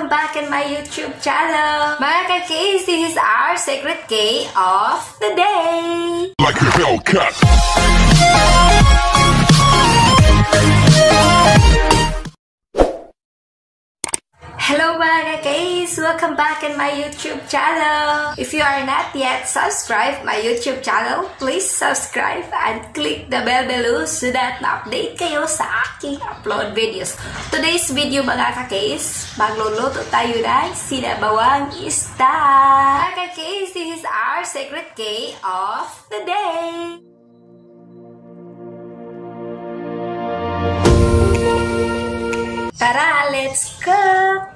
welcome back in my YouTube channel. Mga ka-Ks, this is our secret K of the day. Like a Hellcat. Hello mga ka-Ks! Welcome back in my YouTube channel. If you are not yet subscribed my YouTube channel, please subscribe and click the bell below so that na-update kayo sa aking upload videos. Today's video mga ka-Ks, magluluto tayo ng Sinabawang Isda. Mga ka-Ks, this is our secret K of the day. Tara, let's cook!